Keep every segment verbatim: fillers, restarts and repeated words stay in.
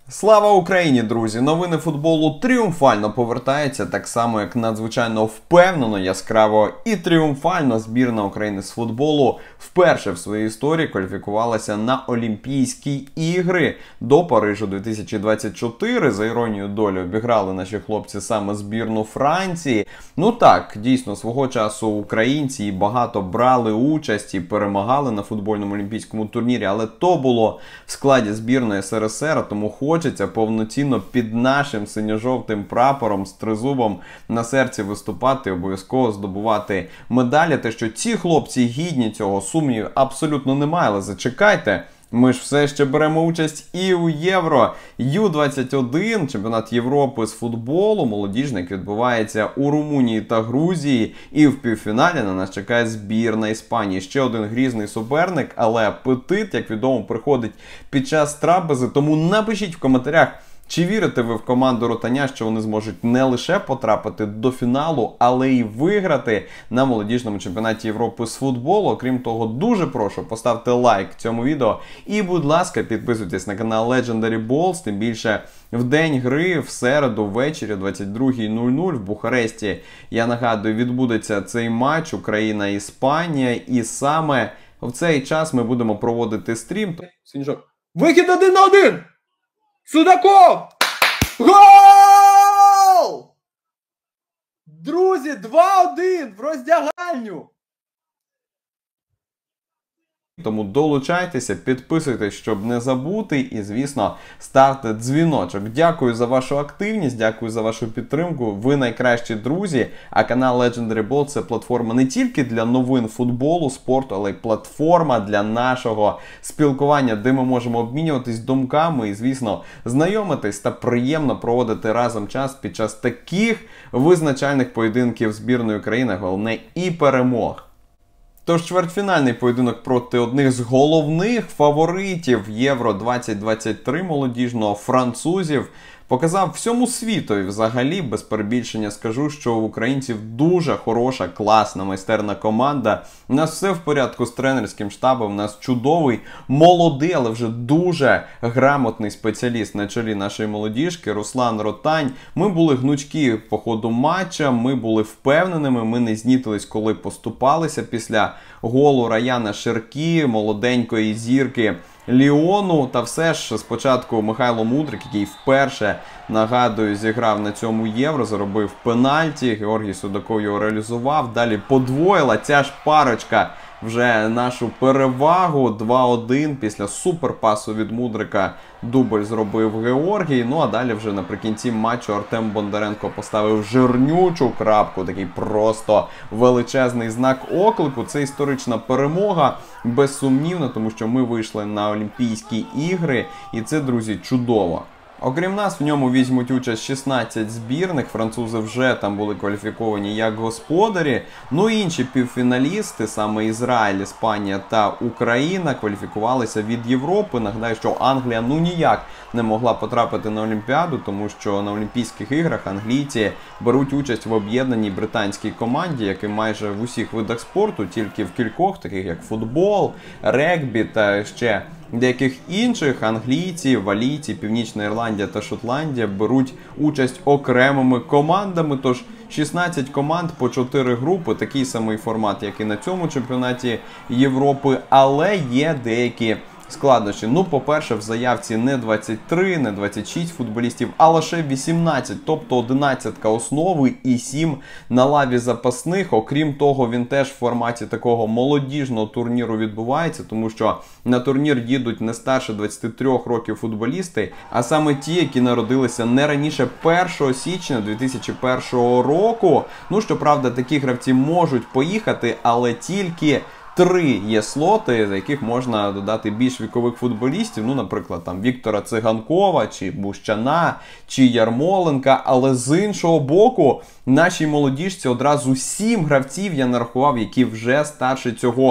Слава Україні, друзі! Новини футболу тріумфально повертаються, так само як надзвичайно впевнено, яскраво і тріумфально збірна України з футболу вперше в своїй історії кваліфікувалася на Олімпійські ігри до Парижу дві тисячі двадцять чотири. За іронією долі обіграли наші хлопці саме збірну Франції. Ну так, дійсно, свого часу українці багато брали участь і перемагали на футбольному олімпійському турнірі, але то було в складі збірної ес ер ес ер, тому хочеться повноцінно під нашим синьо-жовтим прапором з тризубом на серці виступати, обов'язково здобувати медалі. Те, що ці хлопці гідні цього, сумнівів абсолютно немає, але зачекайте. Ми ж все ще беремо участь і у Євро ю двадцять один, чемпіонат Європи з футболу, молодіжний, який відбувається у Румунії та Грузії. І в півфіналі на нас чекає збірна Іспанії. Ще один грізний суперник, але апетит, як відомо, приходить під час трапези. Тому напишіть в коментарях, чи вірите ви в команду Ротаня, що вони зможуть не лише потрапити до фіналу, але й виграти на молодіжному чемпіонаті Європи з футболу. Окрім того, дуже прошу, поставте лайк цьому відео і, будь ласка, підписуйтесь на канал Legendary Balls, тим більше в день гри, в середу ввечері о двадцять другій нуль нуль в Бухаресті, я нагадую, відбудеться цей матч Україна-Іспанія, і саме в цей час ми будемо проводити стрім. Вихід один на один! Судаков! Гол! Друзі, два один в роздягальню! Тому долучайтеся, підписуйтесь, щоб не забути, і, звісно, ставте дзвіночок. Дякую за вашу активність, дякую за вашу підтримку. Ви найкращі друзі, а канал Legendary Ball – це платформа не тільки для новин футболу, спорту, але й платформа для нашого спілкування, де ми можемо обмінюватись думками і, звісно, знайомитись та приємно проводити разом час під час таких визначальних поєдинків збірної України, головне і перемог. Тож чвертьфінальний поєдинок проти одних з головних фаворитів Євро двадцять двадцять три молодіжного, французів, показав всьому світові взагалі, без перебільшення скажу, що у українців дуже хороша, класна, майстерна команда. У нас все в порядку з тренерським штабом, у нас чудовий, молодий, але вже дуже грамотний спеціаліст на чолі нашої молодіжки Руслан Ротань. Ми були гнучкі по ходу матча, ми були впевненими, ми не знітились, коли поступалися після голу Раяна Шеркі, молоденької зірки Ліону. Та все ж спочатку Михайло Мудрик, який вперше, нагадую, зіграв на цьому Євро, заробив пенальті, Георгій Судаков його реалізував, далі подвоїла ця ж парочка вже нашу перевагу. Два один після суперпасу від Мудрика дубль зробив Георгій. Ну а далі вже наприкінці матчу Артем Бондаренко поставив жирнючу крапку, такий просто величезний знак оклику. Це історична перемога, безсумнівно, тому що ми вийшли на Олімпійські ігри, і це, друзі, чудово. Окрім нас, в ньому візьмуть участь шістнадцять збірних, французи вже там були кваліфіковані як господарі. Ну і інші півфіналісти, саме Ізраїль, Іспанія та Україна, кваліфікувалися від Європи. Нагадаю, що Англія ну ніяк не могла потрапити на Олімпіаду, тому що на Олімпійських іграх англійці беруть участь в об'єднаній британській команді, як і майже в усіх видах спорту, тільки в кількох, таких як футбол, регбі та ще деяких інших, англійці, валійці, Північна Ірландія та Шотландія беруть участь окремими командами. Тож шістнадцять команд по чотири групи, такий самий формат, як і на цьому чемпіонаті Європи, але є деякі складнощі. Ну, по-перше, в заявці не двадцять три, не двадцять шість футболістів, а лише вісімнадцять, тобто одинадцятка основи і сім на лаві запасних. Окрім того, він теж в форматі такого молодіжного турніру відбувається, тому що на турнір їдуть не старше двадцяти трьох років футболісти, а саме ті, які народилися не раніше першого січня дві тисячі першого року. Ну, щоправда, такі гравці можуть поїхати, але тільки три є слоти, за яких можна додати більш вікових футболістів, ну, наприклад, там Віктора Циганкова, чи Бущана, чи Ярмоленка, але з іншого боку, нашій молодіжці одразу сім гравців я нарахував, які вже старше цього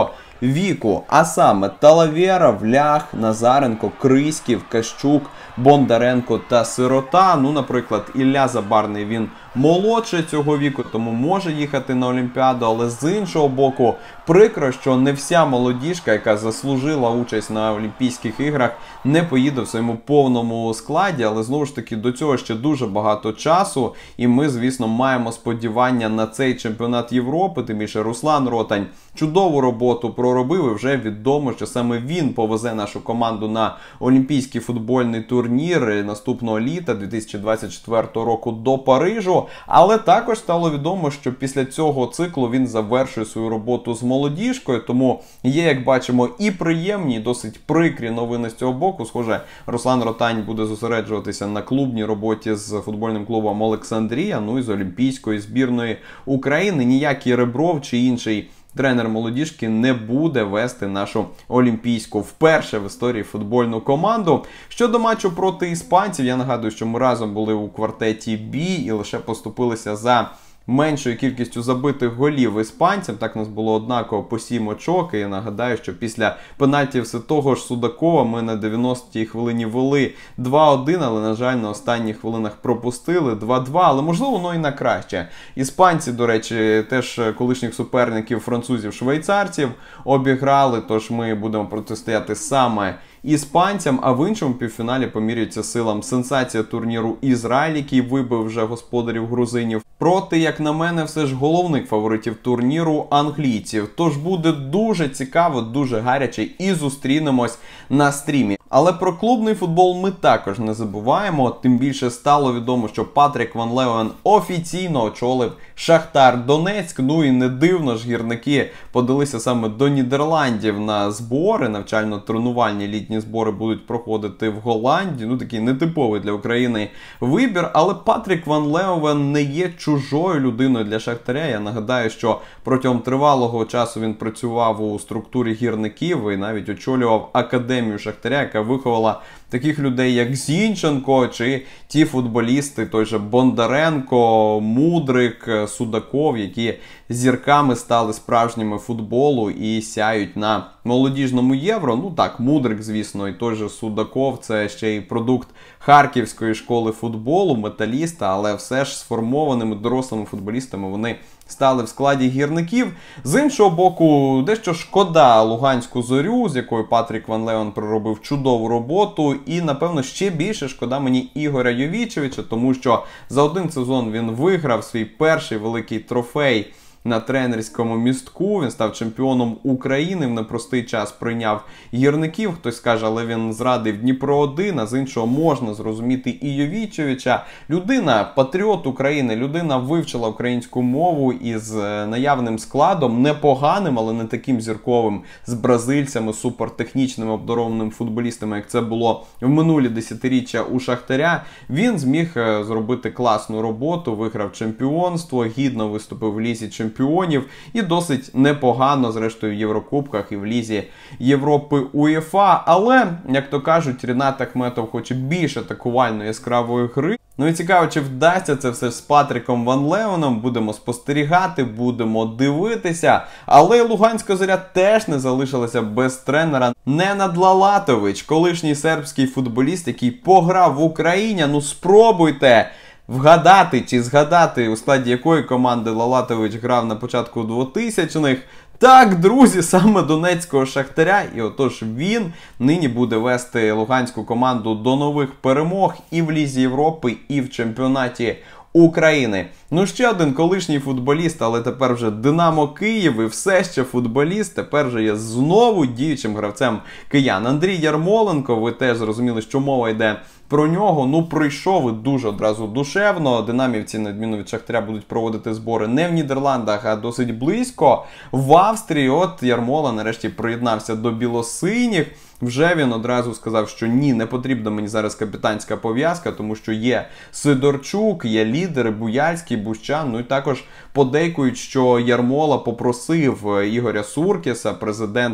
віку. А саме Талавєров, Лях, Назаренко, Криськів, Кащук, Бондаренко та Сирота. Ну, наприклад, Ілля Забарний, він молодший цього віку, тому може їхати на Олімпіаду, але з іншого боку, прикро, що не вся молодіжка, яка заслужила участь на Олімпійських іграх, не поїде в своєму повному складі, але знову ж таки до цього ще дуже багато часу, і ми, звісно, маємо сподівання на цей чемпіонат Європи, тим більше Руслан Ротань чудову роботу проробив, і вже відомо, що саме він повезе нашу команду на Олімпійський футбольний турнір наступного літа дві тисячі двадцять четвертого року до Парижу. Але також стало відомо, що після цього циклу він завершує свою роботу з молодіжкою, тому є, як бачимо, і приємні, і досить прикрі новини з цього боку. Схоже, Руслан Ротань буде зосереджуватися на клубній роботі з футбольним клубом Олександрія, ну і з Олімпійської збірної України. Ніякий Ребров чи інший тренер молодіжки не буде вести нашу олімпійську вперше в історії футбольну команду. Щодо матчу проти іспанців, я нагадую, що ми разом були у квартеті Бі і лише поступилися за меншою кількістю забитих голів іспанцям. Так, у нас було однаково по сім очок. І я нагадаю, що після пенальтів все того ж Судакова ми на дев'яностій хвилині вели два один, але, на жаль, на останніх хвилинах пропустили два-два, але, можливо, воно і на краще. Іспанці, до речі, теж колишніх суперників французів-швейцарців обіграли, тож ми будемо протистояти саме іспанцям, а в іншому півфіналі поміряються силам сенсація турніру Ізраїль, який вибив вже господарів грузинів, проти, як на мене, все ж головних фаворитів турніру англійців. Тож буде дуже цікаво, дуже гаряче і зустрінемось на стрімі. Але про клубний футбол ми також не забуваємо, тим більше стало відомо, що Патрік Ван Леeuwen офіційно очолив Шахтар Донецьк. Ну і не дивно ж, гірники подалися саме до Нідерландів на збори, навчально-тренувальні літні збори будуть проходити в Голландії. Ну, такий нетиповий для України вибір, але Патрік Ван Леeuwen не є чужою людиною для Шахтаря. Я нагадаю, що протягом тривалого часу він працював у структурі гірників і навіть очолював академію Шахтаря, яка виховала таких людей, як Зінченко, чи ті футболісти, той же Бондаренко, Мудрик, Судаков, які зірками стали справжніми футболу і сяють на молодіжному Євро. Ну так, Мудрик, звісно, і той же Судаков – це ще й продукт Харківської школи футболу, металіста, але все ж сформованими дорослими футболістами вони стали в складі гірників. З іншого боку, дещо шкода Луганську Зорю, з якою Патрік Ван Леeuwen проробив чудову роботу, і, напевно, ще більше шкода мені Ігоря Йовічевича, тому що за один сезон він виграв свій перший великий трофей на тренерському містку, він став чемпіоном України, в непростий час прийняв гірників, хтось скаже, але він зрадив Дніпро один, а з іншого можна зрозуміти і Йовічевича. Людина, патріот України, людина вивчила українську мову із наявним складом, непоганим, але не таким зірковим, з бразильцями, супертехнічними, обдарованими футболістами, як це було в минулі десятиріччя у Шахтаря. Він зміг зробити класну роботу, виграв чемпіонство, гідно виступив в Лізі чемпіонів, чемпіонів і досить непогано, зрештою, в Єврокубках і в Лізі Європи УЄФА. Але, як то кажуть, Рінат Ахметов хоче більш атакувальної яскравої гри. Ну і цікаво, чи вдасться це все з Патріком Ван Леeuweном. Будемо спостерігати, будемо дивитися. Але Луганська Зоря теж не залишилася без тренера. Ненад Лалатович, колишній сербський футболіст, який пограв в Україні. Ну спробуйте вгадати чи згадати, у складі якої команди Лалатович грав на початку двотисячних. Так, друзі, саме донецького Шахтаря. І отож він нині буде вести луганську команду до нових перемог і в Лізі Європи, і в чемпіонаті України. Ну, ще один колишній футболіст, але тепер вже Динамо Київ і все ще футболіст, тепер же є знову діючим гравцем киян. Андрій Ярмоленко, ви теж зрозуміли, що мова йде про нього. Ну, прийшов і дуже одразу душевно. Динамівці, на відміну від Шахтаря, будуть проводити збори не в Нідерландах, а досить близько. В Австрії, от Ярмола нарешті приєднався до білосиніх. Вже він одразу сказав, що ні, не потрібна мені зараз капітанська пов'язка, тому що є Сидорчук, є лідери, Буяльський, Бущан. Ну і також подейкують, що Ярмола попросив Ігоря Суркіса, президента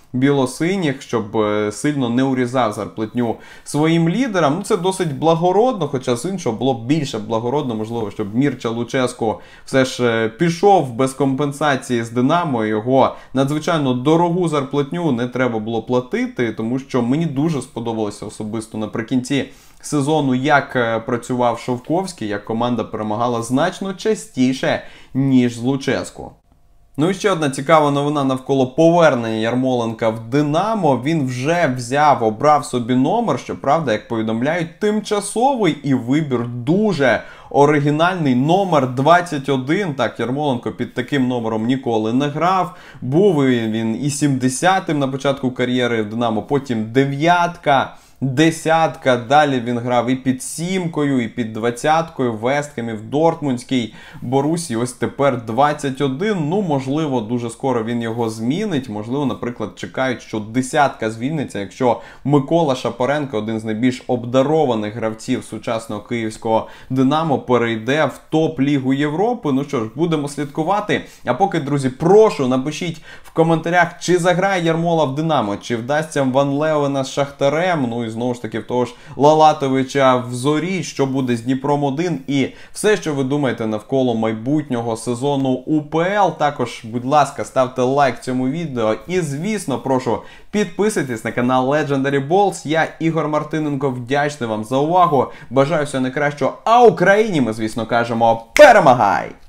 білосиніх, щоб сильно не урізав зарплатню своїм лідерам. Ну, це досить благородно, хоча з іншого було б більше благородно, можливо, щоб Мірча Луческу все ж пішов без компенсації з Динамо, його надзвичайно дорогу зарплатню не треба було платити, тому що мені дуже сподобалося особисто наприкінці сезону, як працював Шовковський, як команда перемагала значно частіше, ніж з Луческу. Ну і ще одна цікава новина навколо повернення Ярмоленка в Динамо. Він вже взяв, обрав собі номер, щоправда, як повідомляють, тимчасовий, і вибір дуже оригінальний, номер двадцять один. Так, Ярмоленко під таким номером ніколи не грав. Був він і сімдесятим на початку кар'єри в Динамо, потім дев'ятка. Десятка, далі він грав і під сімкою, і під двадцяткою, в Вестхемі, в Дортмундській Борусі. Ось тепер двадцять один, ну, можливо, дуже скоро він його змінить. Можливо, наприклад, чекають, що десятка звільниться, якщо Микола Шапаренко, один з найбільш обдарованих гравців сучасного київського Динамо, перейде в топ-лігу Європи. Ну що ж, будемо слідкувати. А поки, друзі, прошу, напишіть в коментарях, чи заграє Ярмола в Динамо, чи вдасться Ван Левена з Шахтарем, ну і знову ж таки в того ж Лалатовича в Зорі, що буде з Дніпром один, і все, що ви думаєте навколо майбутнього сезону УПЛ. Також, будь ласка, ставте лайк цьому відео і, звісно, прошу, підписуйтесь на канал Legendary Balls. Я, Ігор Мартиненко, вдячний вам за увагу. Бажаю всього найкращого, а Україні ми, звісно, кажемо, перемагай!